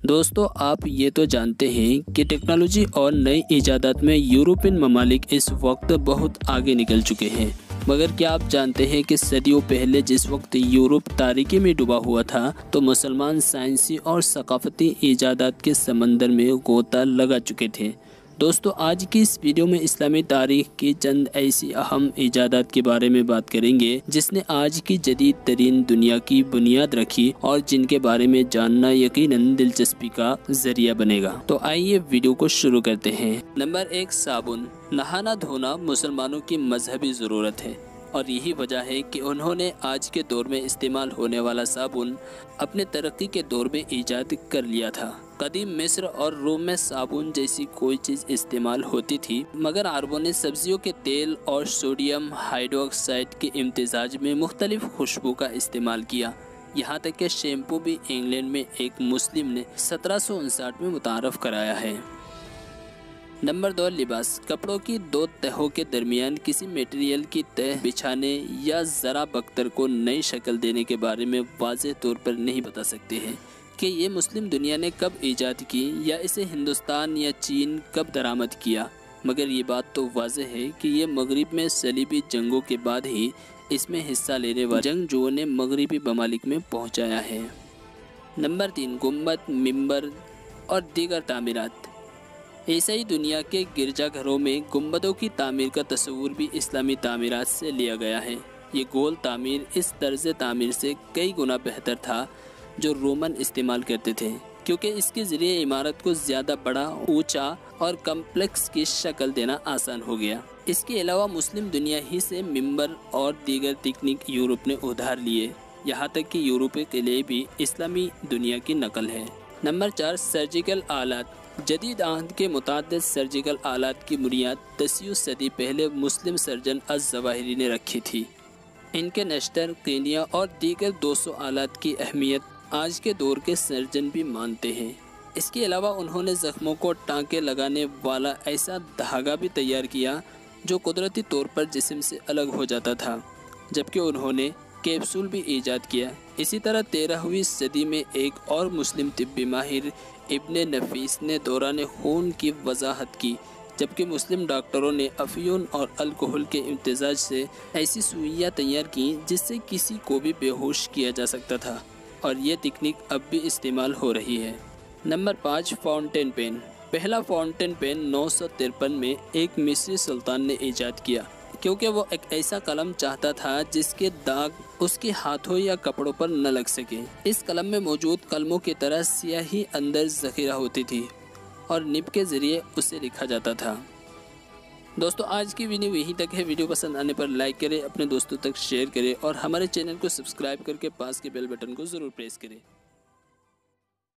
दोस्तों आप ये तो जानते हैं कि टेक्नोलॉजी और नई इजादात में यूरोपियन ममालिक इस वक्त बहुत आगे निकल चुके हैं। मगर क्या आप जानते हैं कि सदियों पहले जिस वक्त यूरोप तारीकी में डूबा हुआ था तो मुसलमान साइंसी और सकाफती इजादात के समंदर में गोता लगा चुके थे। दोस्तों आज की इस वीडियो में इस्लामी तारीख की चंद ऐसी अहम इजादात के बारे में बात करेंगे जिसने आज की जदीद तरीन दुनिया की बुनियाद रखी और जिनके बारे में जानना यकीनन दिलचस्पी का जरिया बनेगा। तो आइए वीडियो को शुरू करते हैं। नंबर 1, साबुन। नहाना धोना मुसलमानों की मजहबी ज़रूरत है और यही वजह है कि उन्होंने आज के दौर में इस्तेमाल होने वाला साबुन अपने तरक्की के दौर में ईजाद कर लिया था। कदीम मिस्र और रोम में साबुन जैसी कोई चीज़ इस्तेमाल होती थी, मगर अरबों ने सब्जियों के तेल और सोडियम हाइड्रोक्साइड के इम्तिजाज में मुख्तलिफ खुशबू का इस्तेमाल किया। यहाँ तक कि शैम्पू भी इंग्लैंड में एक मुस्लिम ने 1759 में मुतारफ़ कराया है। नंबर 2, लिबास। कपड़ों की 2 तहों के दरमियान किसी मटेरियल की तह बिछाने या ज़रा बख्तर को नई शक्ल देने के बारे में वाज़ेह तौर पर नहीं बता सकते हैं कि ये मुस्लिम दुनिया ने कब ईजाद की या इसे हिंदुस्तान या चीन कब दरामद किया, मगर ये बात तो वाज़ेह है कि ये मगरिब में सलीबी जंगों के बाद ही इसमें हिस्सा लेने वाले जंगजुओं ने मगरिबी ममालिक में पहुँचाया है। नंबर 3, गुम्बद, मिंबर और दीगर तामीरात। ईसाई दुनिया के गिरजाघरों में गुम्बदों की तामीर का तस्वुर भी इस्लामी तामीरात से लिया गया है। ये गोल तामीर इस तर्ज तामीर से कई गुना बेहतर था जो रोमन इस्तेमाल करते थे, क्योंकि इसके ज़रिए इमारत को ज़्यादा बड़ा, ऊंचा और कम्प्लेक्स की शक्ल देना आसान हो गया। इसके अलावा मुस्लिम दुनिया ही से मिंबर और दीगर तकनीक यूरोप ने उधार लिए, यहाँ तक कि यूरोप के लिए भी इस्लामी दुनिया की नकल है। नंबर 4, सर्जिकल आलात। जदीद आहद के मुताद्दिद सर्जिकल आलात की बुनियाद 10वीं सदी पहले मुस्लिम सर्जन अज़-ज़वाहिरी ने रखी थी। इनके नश्तर, कीनिया और दीगर 200 आलात की अहमियत आज के दौर के सर्जन भी मानते हैं। इसके अलावा उन्होंने ज़ख्मों को टाँके लगाने वाला ऐसा धागा भी तैयार किया जो कुदरती तौर पर जिस्म से अलग हो जाता था, जबकि उन्होंने कैप्सूल भी ईजाद किया। इसी तरह 13वीं सदी में एक और मुस्लिम तिब्बी माहिर इब्ने नफीस ने दौरान खून की वजाहत की, जबकि मुस्लिम डॉक्टरों ने अफीन और अल्कोहल के इम्तिजाज से ऐसी सुइयाँ तैयार की जिससे किसी को भी बेहोश किया जा सकता था, और ये तकनीक अब भी इस्तेमाल हो रही है। Number 5, fountain pen. पहला फाउंटेन पेन 953 में एक मिस्री सुल्तान ने ईजाद किया, क्योंकि वो एक ऐसा कलम चाहता था जिसके दाग उसके हाथों या कपड़ों पर न लग सके। इस कलम में मौजूद कलमों की तरह स्याही अंदर ज़ख़ीरा होती थी और निब के ज़रिए उसे लिखा जाता था। दोस्तों आज की वीडियो यहीं तक है। वीडियो पसंद आने पर लाइक करें, अपने दोस्तों तक शेयर करें और हमारे चैनल को सब्सक्राइब करके पास के बेल बटन को ज़रूर प्रेस करें।